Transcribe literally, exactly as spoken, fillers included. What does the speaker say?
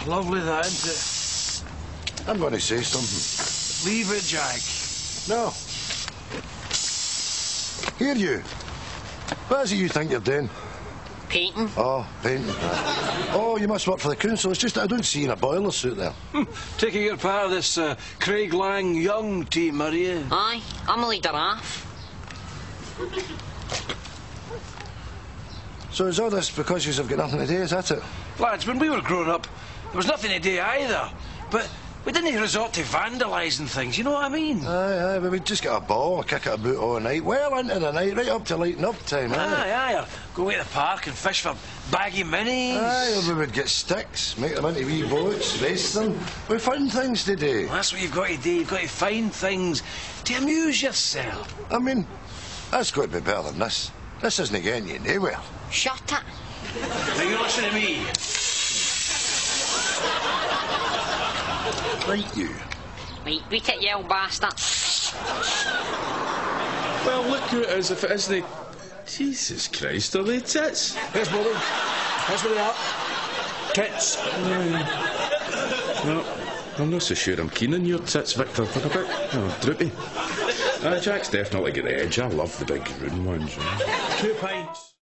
lovely that, isn't it? I'm going to say something. Leave it, Jack. No. Here, you. What is it you think you're doing? Painting. Oh, painting. Oh, you must work for the council. It's just that I don't see you in a boiler suit there. Taking your part of this uh, Craig Lang Young team, are you? Aye, I'm a leader half. So is all this because you've got nothing to do, is that it? Lads, when we were growing up, there was nothing to do either. But we didn't resort to vandalising things, you know what I mean? Aye, aye, but we'd just get a ball, kick it about all night, well into the night, right up to lighting up time, aye. Aye, aye, or go away to the park and fish for baggy minis. Aye, or we would get sticks, make them into wee boats, race them. We found things to do. Well, that's what you've got to do. You've got to find things to amuse yourself. I mean, that's got to be better than this. This isn't getting you nowhere. Shut it. Now you listen to me. Right, you. Right, beat it, you old bastard. Well, look who it is if it isn't. Jesus Christ, are they tits? Yes, Bobby. That's what they are. Tits. No, I'm not so sure I'm keen on your tits, Victor. They're a bit, oh, droopy. Uh, Jack's definitely got the edge. I love the big round ones. You know? Two pints.